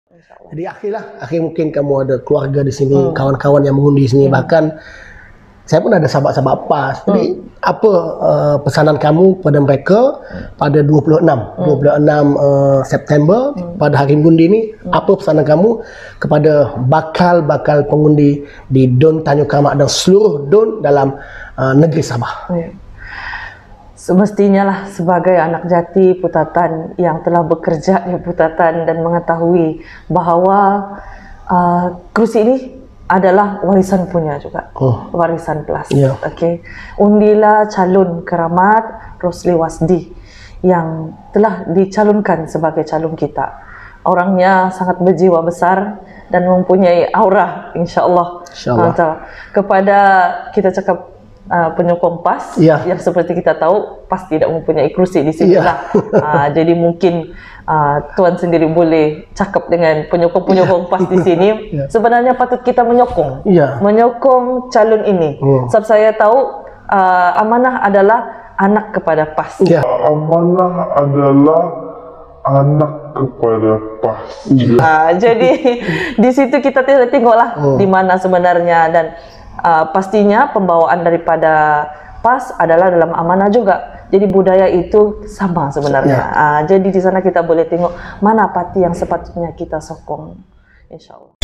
Insyaallah. Jadi akhir mungkin kamu ada keluarga di sini, kawan-kawan yang mengundi di sini, bahkan saya pun ada sahabat-sahabat PAS. Jadi apa pesanan kamu pada mereka pada 26 September pada hari mengundi ini? Apa pesanan kamu kepada bakal pengundi di DUN Tanjung Kamak dan seluruh DUN dalam negeri Sabah? Semestinya lah sebagai anak jati Putatan yang telah bekerja di Putatan dan mengetahui bahawa kerusi ini adalah warisan punya juga, warisan plus. Okay. Undilah calon keramat Rosli Wasdi yang telah dicalonkan sebagai calon kita. Orangnya sangat berjiwa besar dan mempunyai aura, insyaAllah. Kepada kita cakap penyokong PAS, yang seperti kita tahu PAS tidak mempunyai kerusi di sini lah. Jadi mungkin Tuan sendiri boleh cakap dengan penyokong PAS di sini. Sebenarnya patut kita menyokong calon ini. Sebab saya tahu amanah adalah anak kepada PAS. Amanah adalah anak kepada PAS. Jadi di situ kita tengoklah di mana sebenarnya, dan pastinya pembawaan daripada PAS adalah dalam amanah juga. Jadi budaya itu sama sebenarnya. Jadi di sana kita boleh tengok mana parti yang sepatutnya kita sokong, insyaAllah.